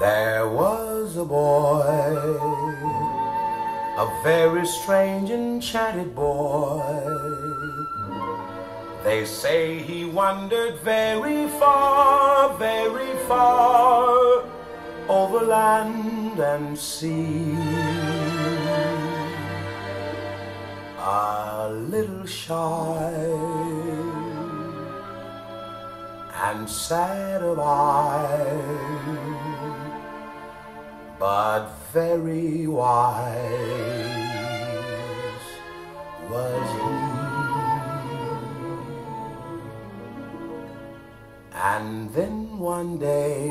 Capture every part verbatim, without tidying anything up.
There was a boy, a very strange, enchanted boy. They say he wandered very far, very far, over land and sea. A little shy and sad of eye, but very wise was he. And then one day,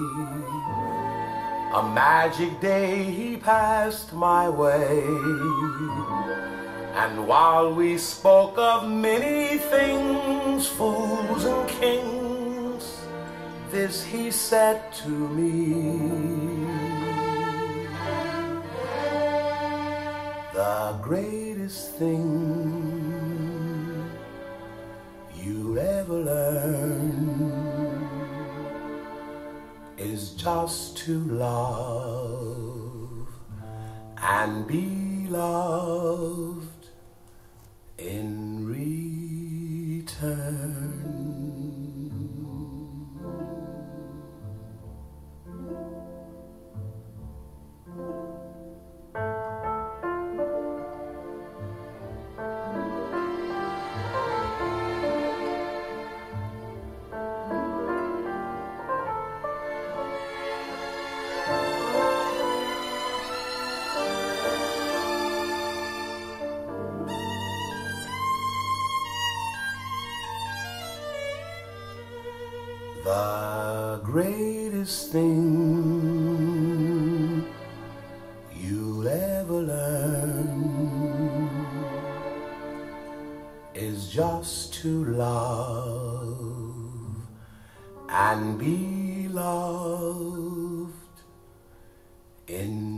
a magic day, he passed my way. And while we spoke of many things, fools and kings, this he said to me: the greatest thing you'll ever learn is just to love and be loved in return. The greatest thing you'll ever learn is just to love and be loved in